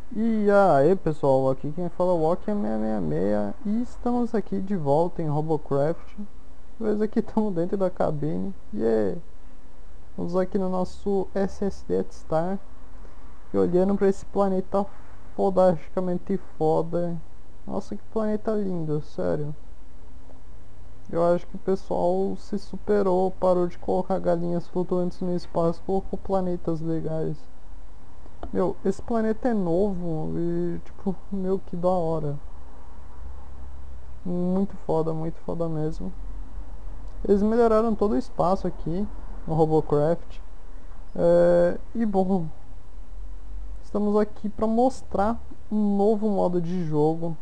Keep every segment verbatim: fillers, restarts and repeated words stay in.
E aí pessoal, aqui quem fala é o Walker seiscentos e sessenta e seis e estamos aqui de volta em Robocraft. Mas aqui estamos dentro da cabine. E yeah. Estamos aqui no nosso S S Death Star e olhando para esse planeta fodasticamente foda. Nossa, que planeta lindo, sério. Eu acho que o pessoal se superou, parou de colocar galinhas flutuantes no espaço, colocou planetas legais. Meu, esse planeta é novo e, tipo, meu, que da hora. Muito foda, muito foda mesmo. Eles melhoraram todo o espaço aqui no Robocraft. É, e, bom, estamos aqui para mostrar um novo modo de jogo.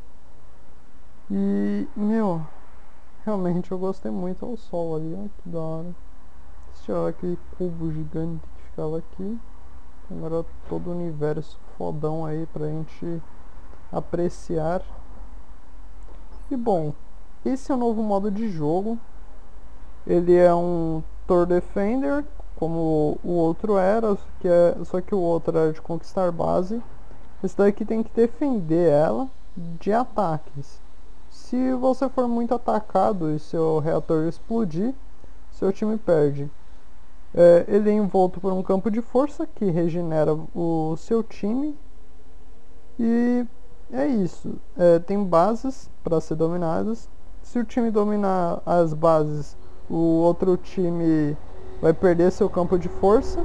E, meu, realmente eu gostei muito. Olha o sol ali, olha que da hora. Deixa eu tirar aquele cubo gigante que ficava aqui. Agora todo o universo fodão aí pra gente apreciar. E bom, esse é o novo modo de jogo. Ele é um Tour Defender, como o outro era, que é, só que o outro era de conquistar base. Esse daqui tem que defender ela de ataques. Se você for muito atacado e seu reator explodir, seu time perde. É, ele é envolto por um campo de força que regenera o seu time. E é isso. É, tem bases para ser dominadas. Se o time dominar as bases, o outro time vai perder seu campo de força.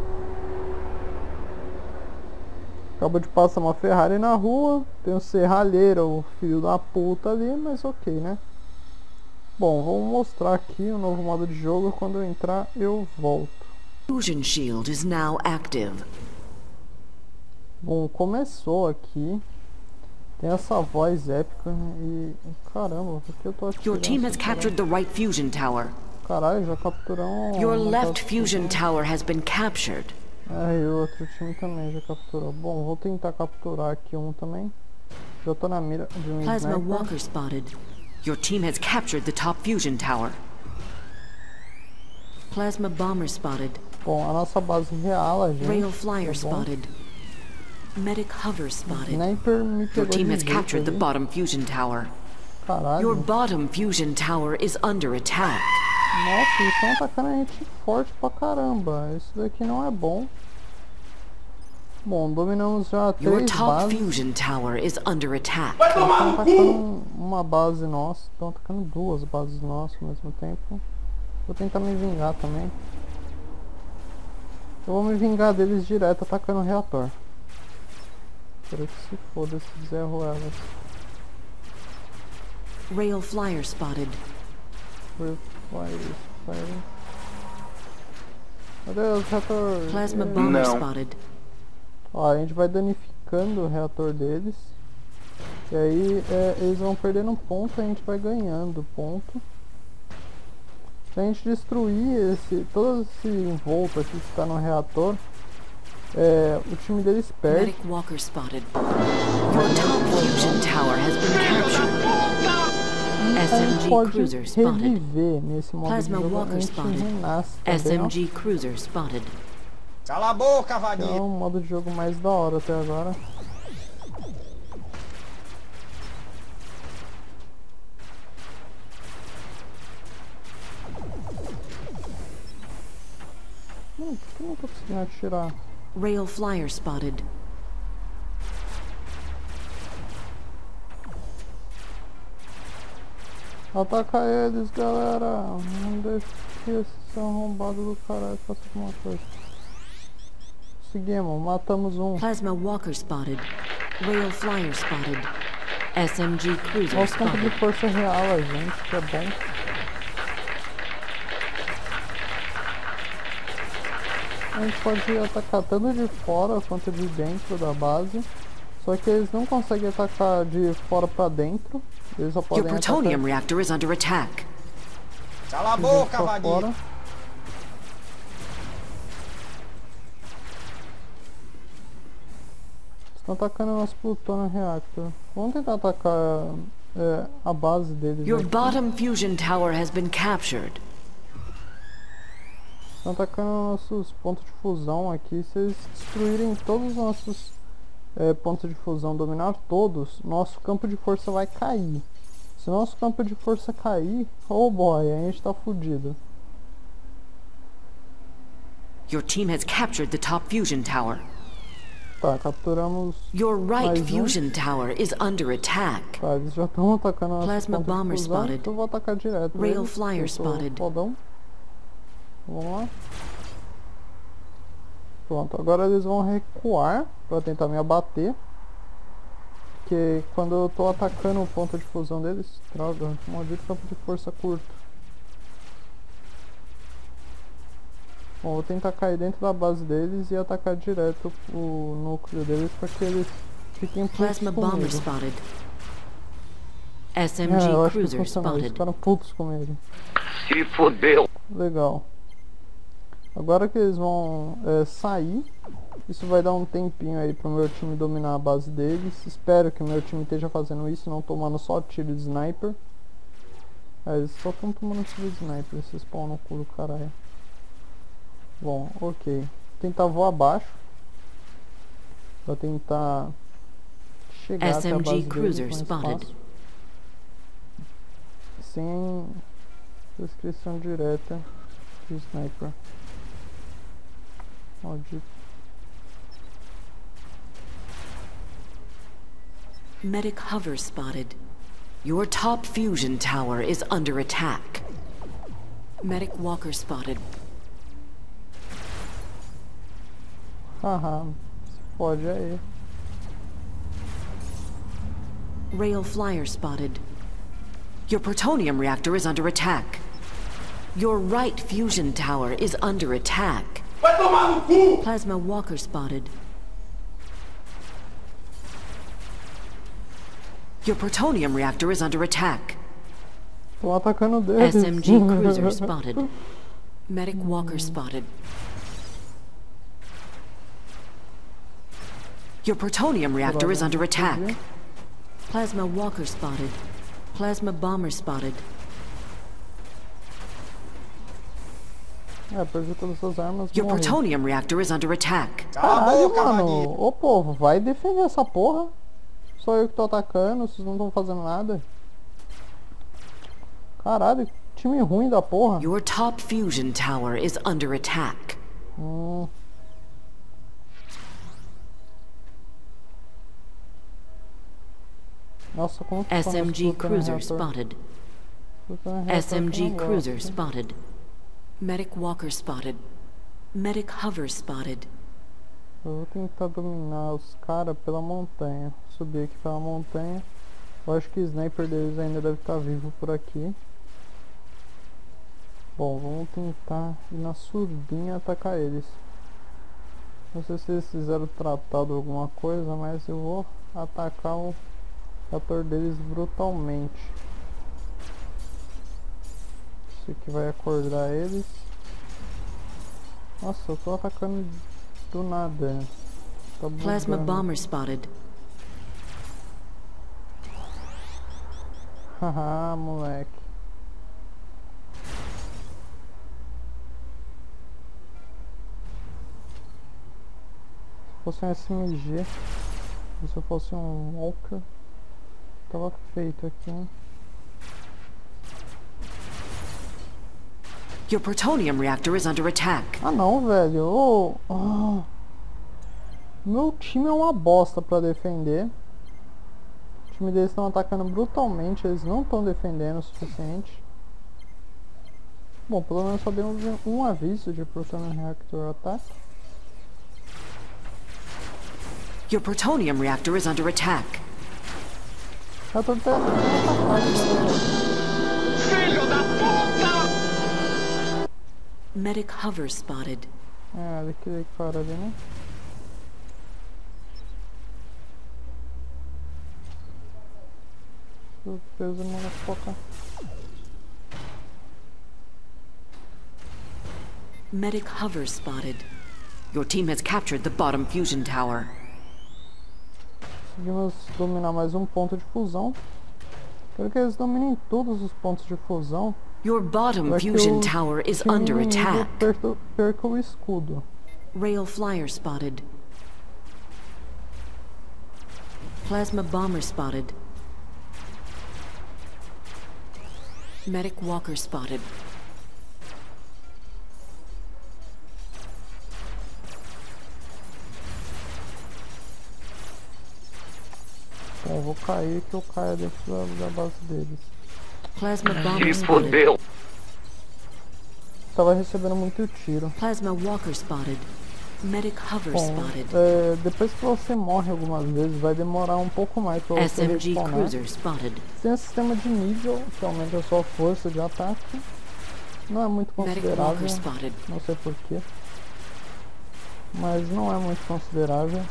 Acaba de passar uma Ferrari na rua. Tem um serralheiro, o filho da puta ali, mas ok, né? Bom, vamos mostrar aqui o novo modo de jogo. Quando eu entrar, eu volto. Fusion shield is now active. Bom, começou aqui. Tem essa voz épica e caramba, por que eu tô aqui? Your team has captured the right fusion tower. Caralho, já capturou. Your left fusion tower has been captured. É, e o outro time também já capturou. Bom, vou tentar capturar aqui um também. Já tô na mira de um Plasma sniper. Walker spotted. Your team has captured the top fusion tower. Plasma bomber spotted. Bom, a nossa base real, a gente. Rail flyer tá spotted. Medic hover spotted. Sniper me Your pegou team de has jeito captured the ali. bottom fusion tower. Caralho. Your bottom fusion tower is under attack. Nossa, eles estão atacando a gente forte pra caramba. Isso daqui não é bom. Bom, dominamos já Your três top bases. fusion tower is under attack. Estão atacando uma base nossa. Estão atacando duas bases nossas ao mesmo tempo. Vou tentar me vingar também. Eu vou me vingar deles direto atacando o reator. Espero que se foda esses Zé Ruelas. Rail flyer spotted. Fire, fire, fire. Meu Deus, reator. Plasma É. bomber Não. spotted. Ó, a gente vai danificando o reator deles. E aí é, eles vão perdendo ponto, a gente vai ganhando ponto. Se a gente destruir esse, todo esse envolto aqui que está no reator, é, o time deles perde. Medic Walker spotted. Your top fusion tower has been captured. E a S M gente G pode cruiser spotted. reviver nesse modo Plasma de jogo, a Walker gente spotted. renasce também, S M ó. G cruiser spotted. Cala a boca, É vaguinho. o modo de jogo mais da hora até agora. Hum, por que eu não tô conseguindo atirar? Rail flyer spotted. Ataca eles, galera! Não deixa que esses arrombados do caralho façam alguma coisa. Conseguimos, matamos um. Plasma Walker spotted. Rail flyer spotted. S M G cruiser Nosso campo de spotted. força real, a gente, que é bom. A gente pode atacar tanto de fora quanto de dentro da base. Só que eles não conseguem atacar de fora pra dentro. Eles só Your podem atacar plutonium reactor is under attack. Cala a de dentro boca, pra vaguinho. fora. Estão atacando o nosso plutônio reactor. Vamos tentar atacar é, a base deles. Your aqui. bottom fusion tower has been captured. Estão atacando nossos pontos de fusão aqui. Se eles destruírem todos os nossos é, pontos de fusão dominar todos, nosso campo de força vai cair. Se nosso campo de força cair, oh boy, a gente tá fudido. Your team has captured the top fusion tower. Tá, capturamos. Your right mais um. fusion tower is under attack. Tá, eles já estão atacando a Plasma bomber spotted. Então eu vou atacar direto. Rail eles, flyer eu sou spotted. fodão. Vamos lá. Pronto, agora eles vão recuar pra tentar me abater. Porque quando eu tô atacando o ponto de fusão deles, droga, maldito campo de força curto. Bom, vou tentar cair dentro da base deles e atacar direto o núcleo deles para que eles fiquem putos Plasma bomber comigo. spotted. S M É, G eu acho que cruiser funcionou, eles spotted. ficaram putos com ele. Se fodeu. Legal. Agora que eles vão é, sair, isso vai dar um tempinho aí pro meu time dominar a base deles. Espero que o meu time esteja fazendo isso, não tomando só tiro de sniper. É, eles só estão tomando tiro de sniper, esses pau no cu do caralho. Bom, ok. Vou tentar voar abaixo. Pra tentar chegar S M G até a base cruiser deles mais spotted. fácil. Sem descrição direta de sniper. Maldito. Medic hover spotted. Your top fusion tower is under attack. Medic walker spotted. Haha, se pode aí. Rail flyer spotted. Your plutonium reactor is under attack. Your right fusion tower is under attack. Vai tomar no cu! Plasma walker spotted. Your plutonium reactor is under attack. Tô atacando deles. S M G cruiser spotted. Medic walker spotted. Your plutonium reactor is under attack. Plasma walker spotted. Plasma bomber spotted. É, perdi todas as armas. Your morri. plutonium reactor is under attack. Cala a Caralho, boca, mano. Maguinho. Ô povo, vai defender essa porra. Só eu que tô atacando, vocês não estão fazendo nada. Caralho, time ruim da porra. Your top fusion tower is under attack. Hum. Nossa, como que S M G funciona esse cruiser reator? spotted. Funciona reator S M que G eu não cruiser gosto. spotted. Medic walker spotted. Medic hover spotted. Eu vou tentar dominar os caras pela montanha. Subir aqui pela montanha. Eu acho que o sniper deles ainda deve estar vivo por aqui. Bom, vamos tentar ir na surdinha atacar eles. Não sei se eles fizeram tratado alguma coisa, mas eu vou atacar o reator deles brutalmente. Isso aqui vai acordar eles. Nossa, eu tô atacando do nada. Tá Plasma bugando. bomber spotted. Haha, moleque. Se fosse um S M G, se eu fosse um Walker, tava feito aqui, hein? Your plutonium reactor is under attack. Ah não, velho. Oh, oh. Meu time é uma bosta pra defender. O time deles estão atacando brutalmente, eles não estão defendendo o suficiente. Bom, pelo menos só deu um, um aviso de Plutonium Reactor Attack. Your plutonium reactor is under attack. Eu tô até atacado. Filho da puta! Medic hover spotted. É, aquele cara ali, né? Surpresa, motherfucker. Medic hover spotted. Your team has captured the bottom fusion tower. Conseguimos dominar mais um ponto de fusão. Quero que eles dominem todos os pontos de fusão. Your bottom Vai que fusion o tower is time under inimigo attack. perca- Perca o escudo. Rail flyer spotted. Plasma bomber spotted. Medic walker spotted. Bom, eu vou cair que eu caio dentro da, da base deles. Plasma bomber Se spotted. fudeu. Tava recebendo muito tiro. Plasma walker spotted. Medic hover Bom, spotted. é, depois que você morre algumas vezes, vai demorar um pouco mais pra você S M G respawnar. cruiser spotted. Tem um sistema de nível que aumenta a sua força de ataque. Não é muito Medic considerável, walker spotted. não sei porquê. Mas não é muito considerável.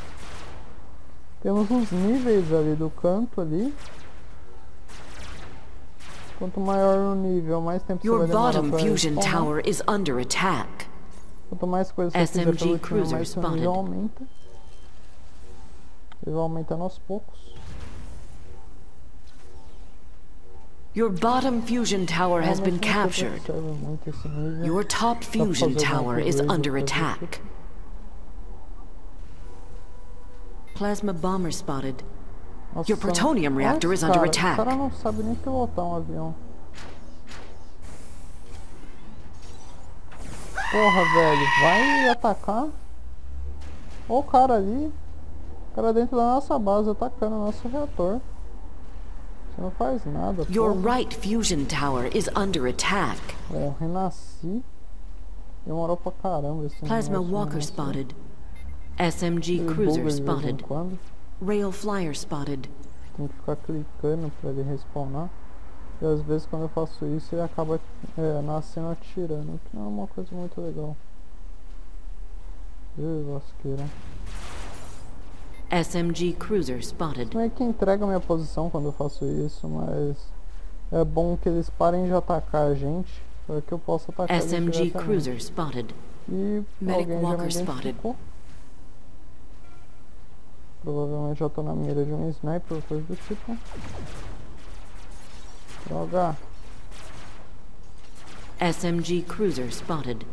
Temos uns níveis ali do canto ali. Quanto maior o nível, mais tempo Your você vai demorar bottom pra fusion respawnar. tower is under attack. Quanto mais coisas você S M G fizer pelo time, cruiser mais seu spotted. nível aumenta. Ele vai aumentando aos poucos. Your bottom fusion tower has been Realmente não captured. observa muito esse nível. Your top Dá pra fusion fazer alguma tower coisa is aí, under depois disso. attack. Plasma bomber spotted. Nossa, Your plutonium olha reactor esse is under cara, attack. O cara não sabe nem pilotar um avião. Porra, velho, vai atacar. Olha o cara ali. O cara dentro da nossa base atacando o nosso reator. Você não faz nada, Your porra. right fusion tower is under attack. Bom, renasci. Demorou pra caramba esse Plasma negócio, walker renascer. spotted. S M G Ele buga cruiser de vez em spotted. quando. Rail flyer spotted. Tem que ficar clicando pra ele respawnar. E às vezes quando eu faço isso ele acaba é, nascendo atirando, que não é uma coisa muito legal. Ih, lasqueira. S M G cruiser spotted. Meio que entrega a minha posição quando eu faço isso, mas é bom que eles parem de atacar a gente, para que eu possa atacar S M eles G diretamente. cruiser spotted. E Medic alguém já walker me spotted. identificou. Provavelmente já tô na mira de um sniper ou coisa do tipo. Droga. S M G cruiser spotted.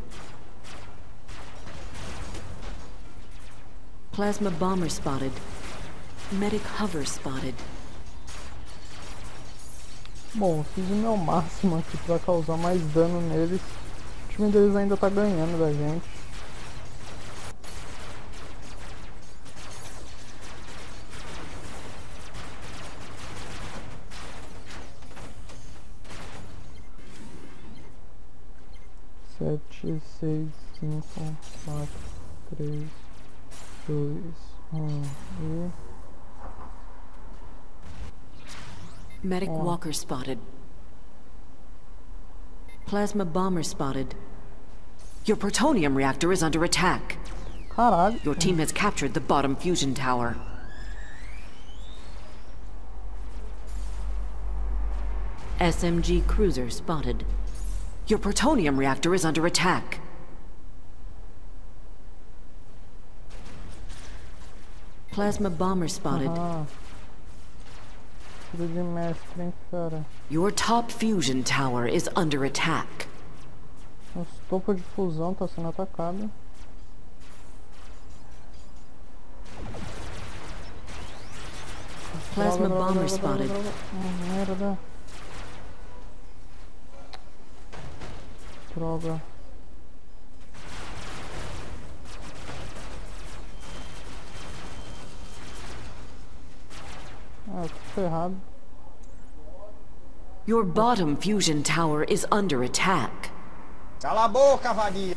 Plasma bomber spotted. Medic hover spotted. Bom, fiz o meu máximo aqui pra causar mais dano neles. O time deles ainda tá ganhando da gente. Sete, seis, cinco, quatro, três, dois, um e... Medic Oh. walker spotted. Plasma bomber spotted. Your plutonium reactor is under attack. Caralho! Your team has captured the bottom fusion tower. S M G cruiser spotted. Your plutonium reactor is under attack. Plasma bomber spotted. Ah. Tiro de mestre, hein, cara. Your top fusion tower is under attack. Nosso topo de fusão tá sendo atacado. Plasma Droga, droga, bomber droga, spotted. droga, droga. Ah, merda. Droga. Ah, eu tô ferrado. Your bottom fusion tower is under attack. Cala a boca, vadia.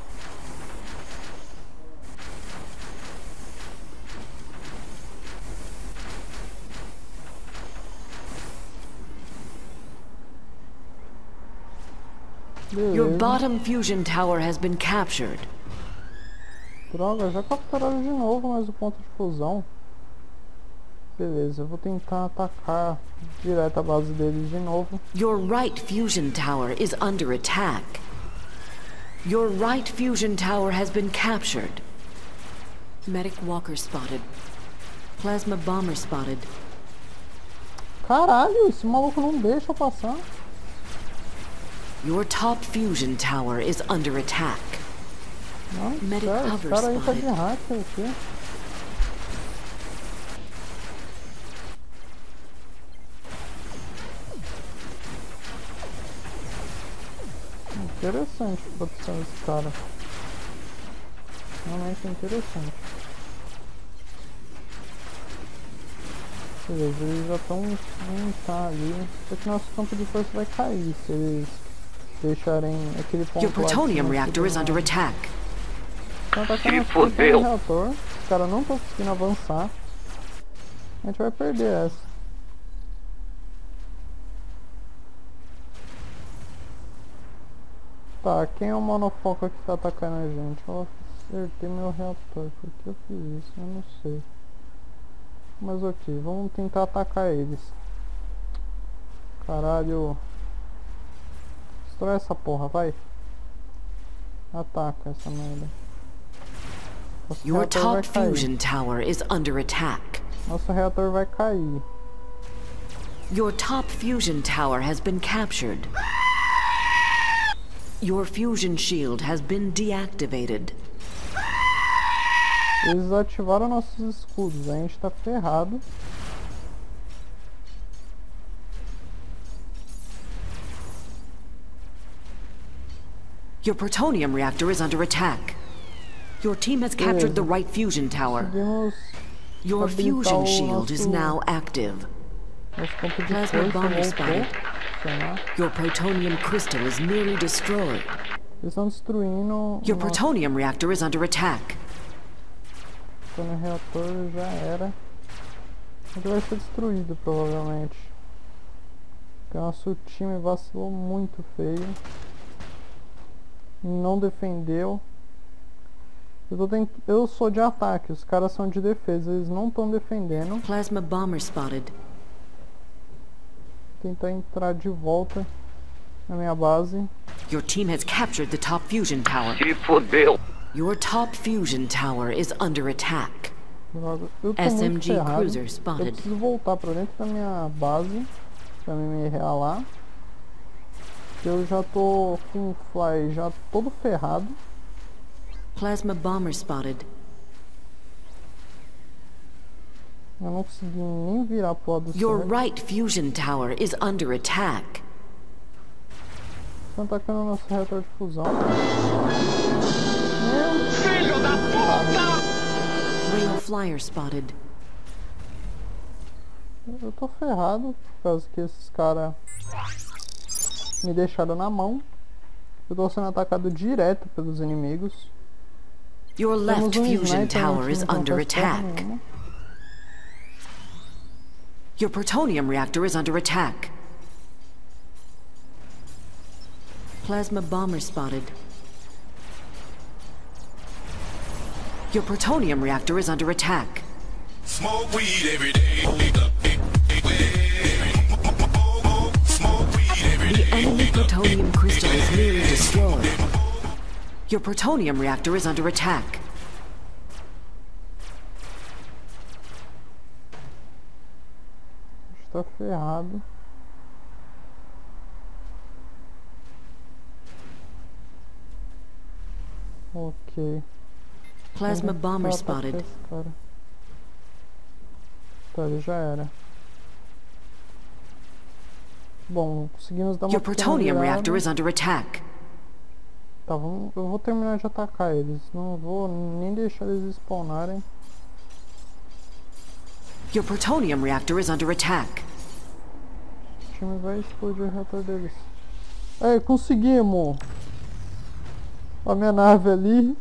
Your Beleza. bottom fusion tower has been captured. Droga, já capturaram de novo mais o ponto de fusão. Beleza, eu vou tentar atacar direto a base deles de novo. Your right fusion tower is under attack. Your right fusion tower has been captured. Medic walker spotted. Plasma bomber spotted. Caralho, esse maluco não deixa eu passar. Your top fusion tower is under attack. Nossa, Medic sério, esse hover cara aí tá de spotted. hacker aqui. Interessante a produção desse cara. Realmente é interessante. Beleza, eles já estão um tá ali. Só que nosso campo de força vai cair se eles deixarem aquele ponto. Your plutonium reactor is under attack. Estão atacando aqui pelo reator. Os caras não estão conseguindo avançar. A gente vai perder essa. Tá, quem é o monofoco que tá atacando a gente? Eu acertei meu reator. Por que eu fiz isso? Eu não sei. Mas ok, vamos tentar atacar eles. Caralho. Destrói essa porra, vai. Ataca essa merda. Nosso Your reator vai top cair. fusion tower is under attack. Nosso reator vai cair. Your top fusion tower has been captured. Your fusion shield has been deactivated. Eles ativaram nossos escudos, a gente tá ferrado. Your plutonium reactor is under attack. Your team has captured the right fusion tower. Conseguimos Your habilitar fusion o shield is nosso- now active. nosso ponto de Plasma força bomber voltou. spotted. Funcionar. Your plutonium crystal is nearly destroyed. Eles estão destruindo Your o nosso plutonium reactor is under attack. no reator, já era. Ele vai ser destruído provavelmente. Porque o nosso time vacilou muito feio. Não defendeu. Eu, tô tent... eu sou de ataque, os caras são de defesa, eles não estão defendendo. Plasma bomber spotted. Vou tentar entrar de volta na minha base. Your team has captured the top fusion tower. Se fodeu. Your top fusion tower is under attack. Droga, eu tô S M muito G ferrado. cruiser Eu spotted. preciso voltar pra dentro da minha base pra me realar. Eu já tô com o fly já todo ferrado. Plasma bomber spotted. Eu não consegui nem virar pro lado Your certo. right fusion tower is under attack. Estão atacando o nosso reator de fusão. Filho da puta! Rail flyer spotted. Eu tô ferrado por causa que esses caras me deixaram na mão. Eu tô sendo atacado direto pelos inimigos. Your Temos left um fusion sniper no tower time is que não under faz porra attack. nenhuma. Your plutonium reactor is under attack. Plasma bomber spotted. Your plutonium reactor is under attack. Smoke weed every day. Smoke weed every The day. enemy plutonium crystal is nearly destroyed. Your plutonium reactor is under attack. Está ferrado. Ok. Plasma Vamos bomber tentar atacar spotted. esse cara. Tá, ele já era. Bom, conseguimos dar uma Your pequena plutonium virada. reactor is under attack. Tá, vamos, eu vou terminar de atacar eles. Não vou nem deixar eles spawnarem. Your plutonium reactor is under attack. O time vai explodir o reator deles. É, conseguimos! A minha nave ali.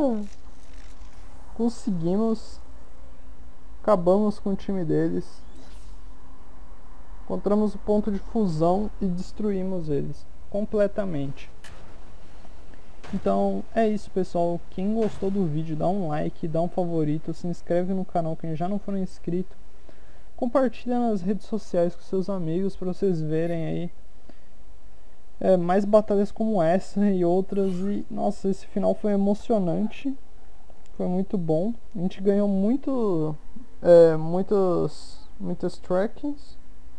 Conseguimos. Acabamos com o time deles. Encontramos o ponto de fusão e destruímos eles completamente. Então é isso, pessoal. Quem gostou do vídeo, dá um like, dá um favorito, se inscreve no canal quem já não for inscrito. Compartilha nas redes sociais com seus amigos para vocês verem aí é, mais batalhas como essa e outras. E nossa, esse final foi emocionante, foi muito bom. A gente ganhou muito, é, muitos, muitos trackings.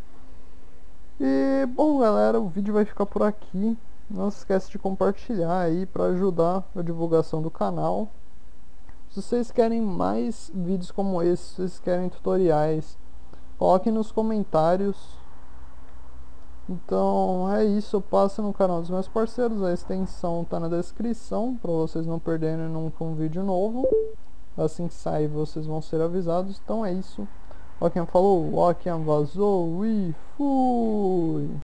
E bom, galera, o vídeo vai ficar por aqui. Não se esquece de compartilhar aí para ajudar a divulgação do canal. Se vocês querem mais vídeos como esse, se vocês querem tutoriais, coloquem nos comentários Então é isso, passa no canal dos meus parceiros, a extensão tá na descrição para vocês não perderem nunca um vídeo novo. Assim que sair vocês vão ser avisados. Então é isso. Ó quem falou, ó quem vazou e fui!